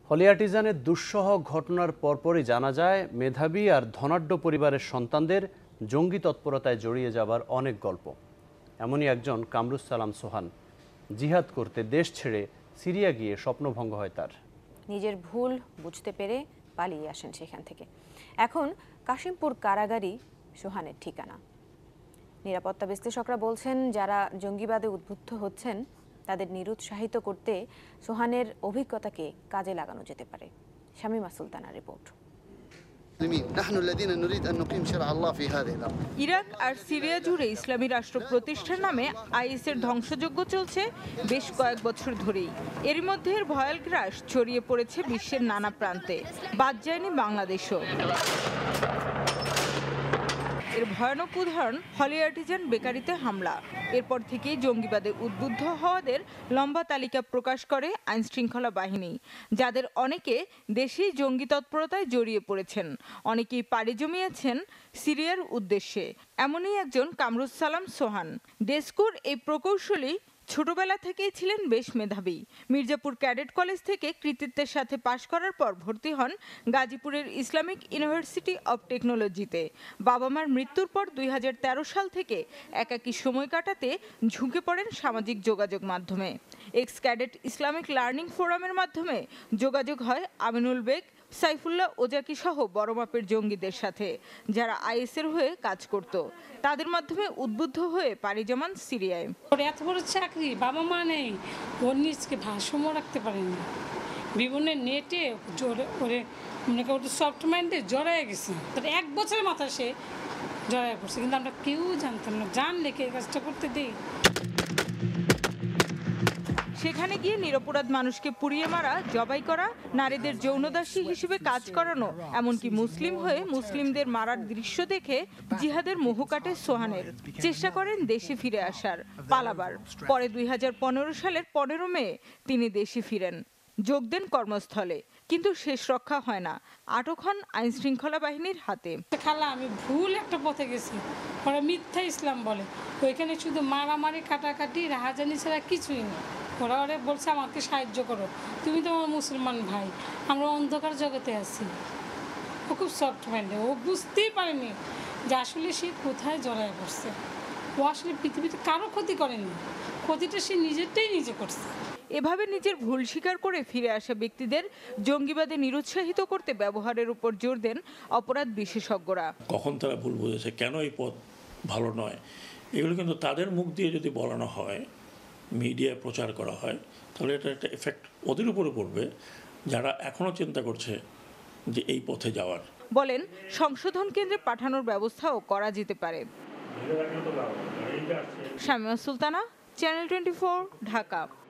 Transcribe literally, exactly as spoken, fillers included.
হলিয়াটিজানের দুঃসহ ঘটনার পরপরই জানা যায় মেধাবী আর ধনাঢ্য পরিবারের সন্তানদের জঙ্গি তৎপরতায় জড়িয়ে যাবার অনেক গল্প। এমনই একজন কামরুসসালাম সোহান জিহাদ করতে দেশ ছেড়ে সিরিয়া গিয়ে স্বপ্নভঙ্গ হয় তার। নিজের ভুল বুঝতে পেরে পালিয়ে আসেন সেখান থেকে। এখন কাশিমপুর কারাগারই সোহানের ঠিকানা। নিরাপত্তা বিশ্লেষকরা বলছেন, যারা জঙ্গিবাদে উদ্বুদ্ধ হচ্ছেন তাদের নিরুৎসাহিত করতে সোহানের অভিজ্ঞতাকে কাজে লাগানো যেতে পারে। শামীমা সুলতানার রিপোর্ট। ইরাক আর সিরিয়া জুড়ে ইসলামী রাষ্ট্র প্রতিষ্ঠার নামে আইএসের ধ্বংসযজ্ঞ চলছে বেশ কয়েক বছর ধরেই। এর মধ্যে এর ভয়াল গ্রাস ছড়িয়ে পড়েছে বিশ্বের নানা প্রান্তে, বাদ যায়নি বাংলাদেশও। এর ভয়ানক উদাহরণ হলিয়াটিজান বেকারিতে হামলা। এরপর থেকে জঙ্গিবাদে উদ্বুদ্ধ হওয়াদের লম্বা তালিকা প্রকাশ করে আইনশৃঙ্খলা বাহিনী, যাদের অনেকে দেশেই জঙ্গি তৎপরতায় জড়িয়ে পড়েছেন, অনেকেই পাড়ি জমিয়েছেন সিরিয়ার উদ্দেশ্যে। এমনই একজন কামরুসসালাম সোহান। ডেস্কুর এই প্রকৌশলী ছোটবেলা থেকেই ছিলেন বেশ মেধাবী। মির্জাপুর ক্যাডেট কলেজ থেকে কৃতিত্বের সাথে পাশ করার পর ভর্তি হন গাজীপুরের ইসলামিক ইউনিভার্সিটি অব টেকনোলজিতে। বাবা মার মৃত্যুর পর দুই হাজার তেরো সাল থেকে একাকী সময় কাটাতে ঝুঁকে পড়েন সামাজিক যোগাযোগ মাধ্যমে। এক্স ক্যাডেট ইসলামিক লার্নিং ফোরামের মাধ্যমে যোগাযোগ হয় আমিনুল বেগ, সাইফুল্লাহ ওজাকি সহ বড় মাপের জঙ্গিদের সাথে, যারা আইএসের হয়ে কাজ করত। তাদের মাধ্যমে উদ্বুদ্ধ হয়ে পাড়ি জমান সিরিয়ায়। এত বড় চাকরি, বাবা মা নেই, ওর নিজকে ভারসাম্য রাখতে পারেনি। বিভিন্ন নেটে জোরে ওরে মনে করি সফট মাইন্ডে জড়ায় গেছে। এক বছরের মাথা সে জড়ায় পড়ছে, কিন্তু আমরা কেউ জানতাম না। জানলে কে কাজটা করতে দিই। সেখানে গিয়ে নিরপরাধ মানুষকে পুড়িয়ে মারা, জবাই করা, নারীদের যৌনদাসী হিসেবে কাজ করানো, এমনকি মুসলিম হয়ে মুসলিমদের মারার দৃশ্য দেখে জিহাদের মোহ কাটে সোহানের। চেষ্টা করেন দেশে ফিরে আসার, পালাবার। পরে দুই হাজার পনেরো সালের পনেরো মে তিনি দেশে ফিরেন, যোগ দেন কর্মস্থলে। কিন্তু শেষ রক্ষা হয় না, আটক হন আইন শৃঙ্খলা বাহিনীর হাতে। খালা আমি ভুল একটা পথে গেছি, ওরা মিথ্যা ইসলাম বলে। ওইখানে শুধু মারামারি, কাটাকাটি, রাহাজানি ছাড়া কিছুই নেই। ওরা ওরা বলছে আমাকে সাহায্য করো, তুমি তো আমার মুসলমান ভাই, আমরা অন্ধকার জগতে আছি। ও খুব সফট মাইন্ডে, ও বুঝতেই পারেনি যে আসলে সে কোথায় জড়ায় পড়ছে। ও আসলে পৃথিবীতে কারো ক্ষতি করেনি, ক্ষতিটা সে নিজেরটাই নিজে করছে। এভাবে নিজের ভুল স্বীকার করে ফিরে আসা ব্যক্তিদের জঙ্গিবাদে নিরুৎসাহিত করতে ব্যবহারের উপর জোর দেন অপরাধ বিশেষজ্ঞরা। কখন তারা ভুল বুঝেছে, কেন এই পথ ভালো নয়, এগুলো কিন্তু তাদের মুখ দিয়ে যদি বলানো হয়, মিডিয়ায় প্রচার করা হয়, তাহলে এটা একটা এফেক্ট ওদের উপরে পড়বে, যারা এখনো চিন্তা করছে যে এই পথে যাওয়ার। বলেন, সংশোধন কেন্দ্রে পাঠানোর ব্যবস্থাও করা যেতে পারে। Shamima Sultana, channel twenty four, Dhaka.